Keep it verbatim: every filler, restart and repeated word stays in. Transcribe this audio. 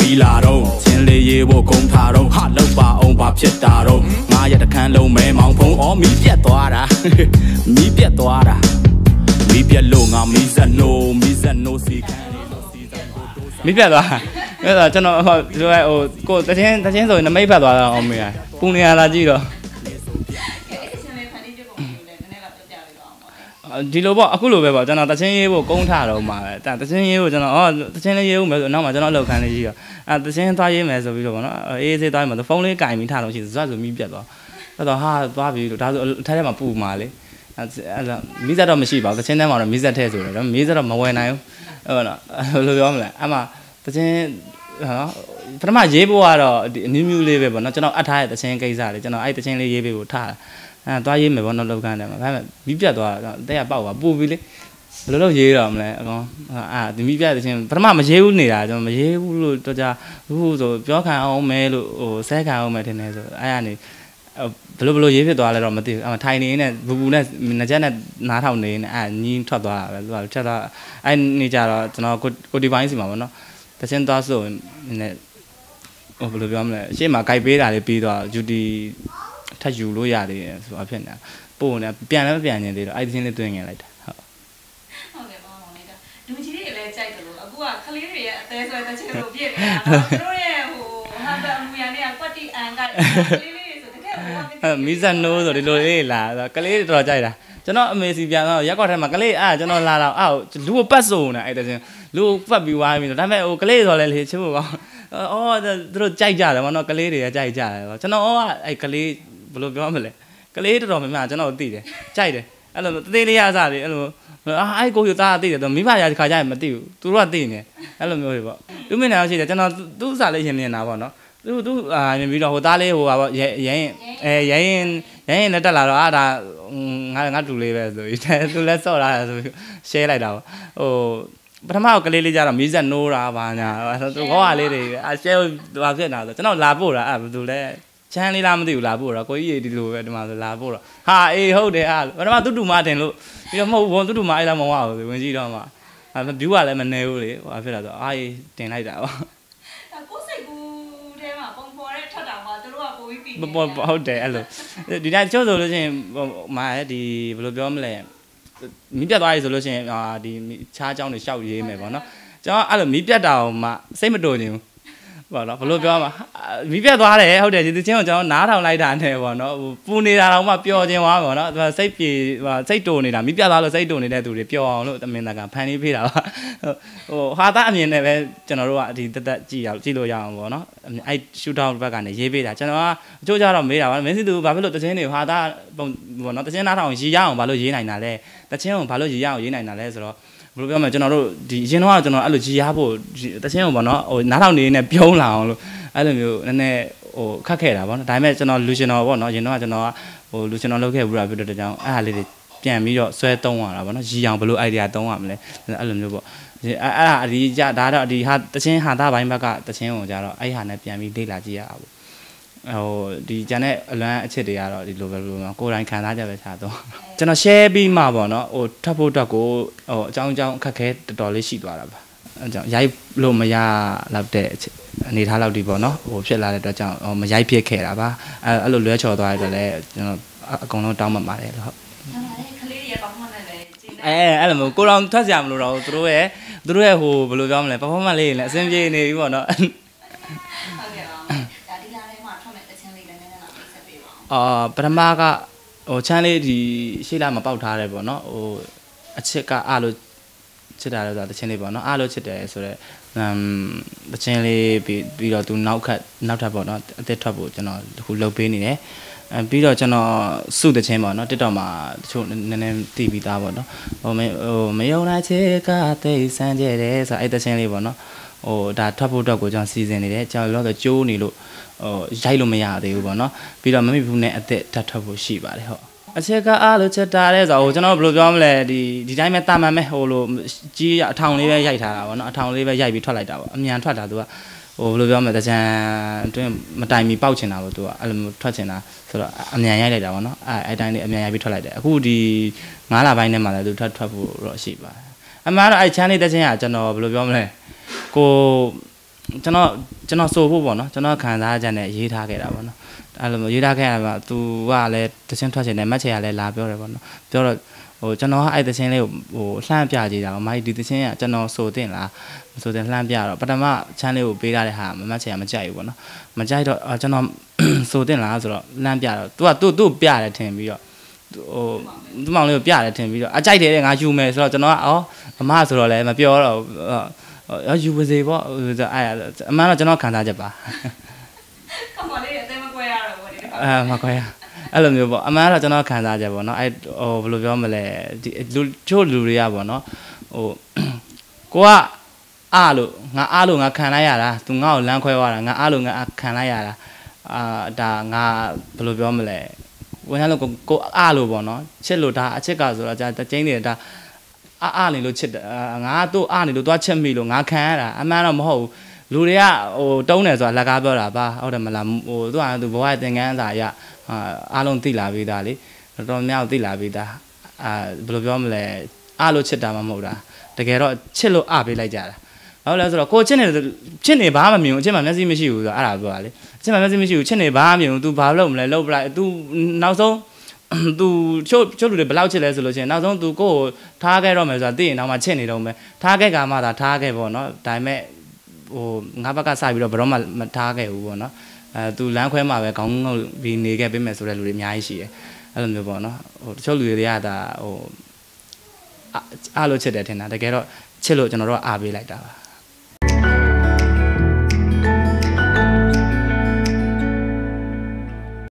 ပြီးလာတော့ချင်းလေးရေးဖို့ကုန်းထားတော့ဟာလောက်ပါအောင်ဘာဖြစ်တာတော့ငါရတခန်းလုံးမဲမောင်ဖုံးအော်မီးပြတ်သွားတာမီးပြတ်သွားတာမီးပြတ်လို့ငါမီးစက်နိုးမီးစက်နိုးစီခန်းလေးလို့စီစဉ်ဖို့မီးပြတ်သွားအဲ့ဒါကျွန်တော်ဟိုဟိုကိုတချင်းတချင်းဆိုရင်နမိတ်ဖတ်သွားတာအောင်မေးပူနေရတာကြည့်တော့ဒီလိုပေါ့အခုလိုပဲပေါ့ကျွန်တော်တချင်းရေးဖို့ကုန်းထားတော့မှာပဲတချင်းရေးဖို့ကျွန်တော်အော်တချင်းလေးရေးဖို့မယ်ဆိုနောက်မှကျွန်တော်အလုပ်ခံလေးကြီးတော့အဲတချင်းသွားရေးမယ်ဆိုပြီးတော့ပေါ့နော်အေးဆေးသွားရေးမယ်ဆိုဖုန်းလေးကင်ပြီးထားတော့ရှိဇွတ်ဆိုမီးပြတ်သွားအဲ့တော့ဟာသွားပြီးလို့ဒါဆိုအထက်ထဲမှာပူမှာလေအဲ့ဒါမီးစက်တော့မရှိပါဘူးတချင်းထဲမှာတော့မီးစက်ထဲဆိုတော့မီးစက်တော့မဝယ်နိုင်ဘူးဟုတ်နော်ဘယ်လိုပြောမလဲအဲ့မှာတချင်းနော်ပထမရေးဖို့ကတော့ဒီအနည်းမျိုးလေးပဲပေါ့နော်ကျွန်တော်အပ်ထားတဲ့တချင်းကိစ္စလေးကျွန်တော်အဲ့တချင်းလေးရေးပေးဖို့ထားအဲသွားရေးမယ်ပေါ့နော်လောက်ကန်တယ်မှာဒါပေမဲ့မီးပြတ်သွားတော့တဲ့ကပေါက်သွားပူပြီးလေဘယ်လိုလုပ်ရေးတော့မလဲအကောင်အာဒီမီးပြတ်တဲ့ချင်းပထမမရေးဘူးနေတာကျွန်တော်မရေးဘူးလို့တော့ကြာဘူးဆိုပြောခံအောင်မဲလို့ဟိုဆဲခံအောင်မဲထင်တယ်ဆိုအဲ့ကနေဘယ်လိုဘယ်လိုရေးဖြစ်သွားလဲတော့မသိဘူးအမထိုင်နေနေဘူဘူနဲ့ငကြက်နဲ့နားထောင်နေနေအဲညီးထွက်သွားတာပဲသူကချက်တော့အဲ့နေကြတော့ကျွန်တော်ကိုဒီပိုင်းစီမှာပေါ့နော်တချင်းသွားဆိုနေဟိုဘယ်လိုပြောမလဲအရှိမဂိုက်ပေးတာလေးပြီးတော့ဂျူတီထပ်ယူလို့ရတယ်ဆိုတာဖြစ်နေတာပို့နေပြန်လည်းမပြန်နေသေးတော့အဲ့ဒီချင်းလေးတွင်းငင်လိုက်တာဟုတ်ဟုတ်ကဲ့ပါမောင်လေးကဒူကြီးတွေလည်းကြိုက်တယ်လို့အခုကခလေးတွေရဲ့အသေးဆွဲတချင်းလို့ပြည့်နေတာသူတို့ရဲ့ဟိုဟာတာမူရနဲ့ကွက်တီအန်ကခလေးလေးတွေဆိုတကယ်ဟိုကမီဇန်နိုးဆိုဒီလိုလေးလာကလေးတွေတော်တော်ကြိုက်တာကျွန်တော်အမေစီပြန်တော့ရက်ကွက်ထဲမှာကလေးအားကျွန်တော်လာတော့အော်လူကိုပတ်စုံနေအဲ့တချင်းလူကိုပတ်ပြီးွားပြီးတော့ဒါပေမဲ့ဟိုကလေးဆိုလဲလေချစ်ဖို့ကောအော်သူတို့ကြိုက်ကြတယ်ဗောနော်ကလေးတွေကကြိုက်ကြတယ်ဗောကျွန်တော်အော်အဲ့ကလေးဘယ်လိုပြောမလဲကလေးတော်တော်များများကျွန်တော်သိတယ်ကြိုက်တယ်အဲ့လိုသေးသေးလေးရစားတယ်အဲ့လိုအာအဲ့ကိုယူသားသိတယ်သူမိဘရာခါကြရင်မသိဘူးသူတို့ကသိနေအဲ့လိုမျိုးတွေပေါ့သူမင်းလည်းရှိတယ်ကျွန်တော်သူ့ဥစားလေးရှင်မြင်တာပေါ့နော်သူသူအာမြင်ပြီးတော့ဟိုသားလေးဟိုပါပေါ့ရဲရဲအဲရဲရင်ရဲရင်နဲ့တက်လာတော့အာဒါငါငါတူလေးပဲဆိုပြီးသူလည်းစော့လာတယ်ဆိုပြီး share လိုက်တာပေါ့ဟိုပထမကလေးလေးကြတော့မီးစက်နိုးတာပါညာသူကောဟာလေးတွေအာ share ဘာဖြစ်နေတာဆိုကျွန်တော်လာပို့တာအဲ့ဘယ်သူလဲချမ်းလေးလားမသိဘူးလာပို့တော့ကိုကြီးဒီလိုပဲဒီမှာဆိုလာပို့တော့ဟာအေးဟုတ်တယ်အားပထမသူ့တူမတင်လို့ပြီးတော့မဟုတ်ဘူးသူ့တူမအဲ့လားမဝဘူးဝင်ကြည့်တော့မှအဲ view ကလည်းမနေဘူးလေဟိုဖြစ်လာဆိုအာအေးတင်လိုက်တာပေါ့ကိုစိတ်ကူးထဲမှာပုံပေါ်တဲ့ထွက်တာမှာသူတို့ကပိုပြီးပြီးဟုတ်တယ်အဲ့လိုဒီတိုင်းချို့ဆိုလို့ရှိရင်မာဒီဘယ်လိုပြောမလဲမီးပြတ်သွားပြီဆိုလို့ရှိရင်အာဒီချားเจ้าတွေရှောက်ရေးမယ်ပေါ့နော်ကျွန်တော်အဲ့လိုမီးပြတ်တာအောင်မှစိတ်မတူနေဘူးပေါ့နော်ဘယ်လိုပြောမှာမီးပြတ်သွားတယ်ဟုတ်တယ်ဒီသချင်းကိုကျွန်တော်နားထောင်လိုက်တာနဲ့ပေါ့နော်ဟိုပူနေတာတော့မှပျော်ခြင်းသွားပေါ့နော်သူကစိတ်ပြေစိတ်တူနေတာမီးပြတ်သွားလို့စိတ်တူနေတဲ့သူတွေပျော်အောင်လို့တမင်တကာဖန်ပြီးဖေးတာပါဟိုဟာသားအမြင်နဲ့ပဲကျွန်တော်တို့ကဒီတက်တက်ကြည့်ရကြည့်လို့ရအောင်ပေါ့နော်အဲ့ရှူထောက်ဘက်ကနေရေးပေးတာကျွန်တော်ကအချို့ကြတော့မေးတာပါမင်းစီသူဘာဖြစ်လို့တချင်းတွေဟာသားပေါ့နော်တချင်းနားထောင်ရေးရအောင်ဘာလို့ရေးနိုင်တာလဲတချင်းကိုဘာလို့ရေးရအောင်ရေးနိုင်တာလဲဆိုတော့ဘယ်လိုပြောမလဲကျွန်တော်တို့ဒီအရင်တော့ကျွန်တော်အဲ့လိုကြီးရဖို့တချင်းကိုပေါ့နော်ဟိုနားထောင်နေနေပြုံးလာအောင်လို့အဲ့လိုမျိုးနည်းနည်းဟိုခက်ခဲတာပေါ့နော်ဒါပေမဲ့ကျွန်တော်လူရှင်တော်ပေါ့နော်အရင်တော့ကျွန်တော်ကဟိုလူရှင်တော်လုပ်ခဲ့ဘူးတာဖြစ်တဲ့ကြောင့်အဲ့ဟာလေးတွေပြန်ပြီးတော့ဆွဲသုံးရတာပေါ့နော်ရီအောင်ဘယ်လို idea သုံးရမလဲအဲ့လိုမျိုးပေါ့အဲ့အဲ့ဒါအဒီကြဒါတော့ဒီဟာတချင်းဟာသားပိုင်းဘက်ကတချင်းကိုကြတော့အဲ့ဟာနဲ့ပြန်ပြီးလေ့လာကြည့်ရအောင်ဟိုဒီကျန်တဲ့အလွမ်းအချစ်တွေကတော့ဒီလိုပဲလို့ကိုယ်တိုင်ခံစားကြပဲထားတော့ကျွန်တော် share ပြီးမှပေါ့နော်ဟိုထပ်ဖို့အတွက်ကိုဟိုအကြောင်းအကြောင်းအခက်ခဲတော်တော်လေးရှိသွားတာပါအဲကြောင့်ရိုက်လို့မရတော့တဲ့အနေထားလောက်ဒီပေါ့နော်ဟိုဖြစ်လာတဲ့အတွက်ကြောင့်မရိုက်ဖြစ်ခဲ့တာပါအဲအဲ့လိုလွဲချော်သွားတဲ့အတွက်လည်းကျွန်တော်အကုန်လုံးတောင်းပန်ပါတယ်လို့ဟုတ်ခလေးရဲ့ performance နဲ့လည်းကျင်းအဲအဲ့လိုမျိုးကိုတော်ထွက်စရာမလိုတော့သူတို့ရဲ့သူတို့ရဲ့ဟိုဘယ်လိုပြောမလဲ performance လေးလည်းအဆင်ပြေနေပြီပေါ့နော်အာပထမကဟိုချမ်းလေးဒီရှေ့လာမပေါက်ထားတယ်ပေါ့နော်ဟိုအချစ်ကအားလို့ချစ်တာလို့ဆိုတာတချင်းလေးပေါ့နော်အားလို့ချစ်တယ်ဆိုတော့အမ်တချင်းလေးပြီးပြီးတော့သူနောက်ခက်နောက်ထပ်ပေါ့နော်အသက်ထွက်ဖို့ကျွန်တော်အခုလုပ်ပေးနေတယ်အဲပြီးတော့ကျွန်တော်စုတချင်းပေါ့နော် TikTok မှာတချို့နည်းနည်းတည်ပြီးသားပေါ့နော်ဟိုမဟိုမယုံနိုင်ချစ်ကတိတ်ဆန်းကျဲတယ်ဆိုတော့အဲ့တချင်းလေးပေါ့နော်ဟိုဒါထွက်ဖို့အတွက်ကိုကျွန်တော်စီစဉ်နေတယ်ကျွန်တော်လောကကျိုးနေလို့ဟိုရိုက်လို့မရသေးဘူးပေါ့နော်ပြီးတော့မမိဘူးနဲ့အသက်ထပ်ထွက်ဖို့ရှိပါတယ်ဟုတ်အချက်ကအားလို့ချက်တာတဲ့ဆိုတော့ကျွန်တော်ဘယ်လိုပြောမလဲဒီဒီတိုင်းပဲတာမန်ပဲဟိုလိုကြီးအထောင်လေးပဲရိုက်ထားတာပေါ့နော်အထောင်လေးပဲရိုက်ပြီးထွက်လိုက်တာပေါ့အမြန်ထွက်တာသူကဟိုဘယ်လိုပြောမလဲတကြံအတွင်းမတိုင်မီပေါက်ချင်တာပေါ့သူကအဲ့လိုမျိုးထွက်ချင်တာဆိုတော့အမြန်ရိုက်လိုက်တာပေါ့နော်အဲအဲ့တိုင်းလေးအမြန်ရိုက်ပြီးထွက်လိုက်တယ်အခုဒီငါးလပိုင်းထဲမှာလည်းသူထွက်ထွက်ဖို့တော့ရှိပါတယ်အမှန်တော့အဲ့ချမ်းလေးတချင်းကကျွန်တော်ဘယ်လိုပြောမလဲကိုကျွန်တော်ကျွန်တော်ဆိုဖို့ပေါ့နော်ကျွန်တော်ခံစားချက်နဲ့ရေးထားခဲ့တာပေါ့နော်အဲ့လိုမျိုးရေးထားခဲ့ရမှာ तू ကလည်းတချင်းထွက်ချင်တယ်မက်ချေကလည်းလာပြောတယ်ပေါ့နော်ပြောတော့ဟိုကျွန်တော်ကအဲ့တချင်းလေးကိုဟိုလှမ်းပြကြည့်တာပေါ့မိုင်းဒီတချင်းကကျွန်တော်ဆိုတင်လားမဆိုတင်လှမ်းပြတော့ပထမချမ်းလေးကိုပေးထားတဲ့ဟာမက်ချေကမကြိုက်ဘူးပေါ့နော်မကြိုက်တော့ကျွန်တော်ဆိုတင်လားဆိုတော့လှမ်းပြတော့ तू ကသူ့သူ့ပြတယ်ထင်ပြီးတော့ဟိုသူ့မောင်လေးကိုပြတယ်ထင်ပြီးတော့အကြိုက်တယ်ငါယူမယ်ဆိုတော့ကျွန်တော်ကအော်အမဆိုတော့လည်းမပြောတော့ရောယူပါစေပေါ့အဲ့အမှန်တော့ကျွန်တော်ခံစားချက်ပါကမလေးအသေးမကွဲရတော့ဘောဒီအဲမကွဲရအဲ့လိုမျိုးပေါ့အမှန်တော့ကျွန်တော်ခံစားချက်ပေါ့နော်အဲ့ဟိုဘယ်လိုပြောမလဲဒီလူချို့လူတွေကပေါ့နော်ဟိုကိုကအားလို့ငါအားလို့ငါခံလိုက်ရတာသူငါ့ကိုလမ်းခွဲသွားတာငါအားလို့ငါခံလိုက်ရတာအာဒါငါဘယ်လိုပြောမလဲဝင်လာလို့ကိုအားလို့ပေါ့နော်ချစ်လို့ဒါအချစ်ကဆိုတော့ဒါကျင်းနေတာအားအားနေလို့ချစ်တယ်ငါတို့အားနေလို့သွားချက်မိလို့ငါခံရတာအမှန်တော့မဟုတ်ဘူးလူတွေကဟိုတုံးတယ်ဆိုတာလက်ကားပြောတာပါဟုတ်တယ်မလားဟိုသူကသူဘဝသင်္ကန်းစာရအားလုံးသိလာပြီးသားလေတော်တော်များသိလာပြီးသားအာဘယ်လိုပြောမလဲအားလို့ချစ်တာမှမဟုတ်တာတကယ်တော့ချစ်လို့အားပေးလိုက်ကြတာဟုတ်လဲဆိုတော့ကိုချစ်နေချစ်နေဘာမှမမြင်ဘူးအချစ်မှမျက်စိမရှိဘူးဆိုတော့အဲ့ဒါပြောတာလေအချစ်မှမျက်စိမရှိဘူးချစ်နေဘာမှမမြင်ဘူး तू ဘာလုပ်မလဲလုပ်ပလိုက် तू နောက်ဆုံးतू ချို့ချို့လူတွေဘယ်လောက်ချစ်လဲဆိုလို့ရှိရင်နောက်ဆုံး तू ကိုကိုထားခဲ့တော့မယ်ဆိုတာသိရင်တော့မှချစ်နေတော့မယ်ထားခဲ့ကမှသာထားခဲ့ပေါ့နော်ဒါပေမဲ့ဟိုငါဘက်ကစပြီးတော့ဘယ်တော့မှမထားခဲ့ဘူးပေါ့နော်အဲ तू လမ်းခွဲမှာပဲခေါင်းငုတ်ပြီးနေခဲ့ပေးမယ်ဆိုတဲ့လူတွေအများကြီးရှိတယ်အဲ့လိုမျိုးပေါ့နော်ဟိုတချို့လူတွေကဒါဟိုအားလို့ချစ်တယ်ထင်တာတကယ်တော့ချစ်လို့ကျွန်တော်တို့အားပေးလိုက်တာပါ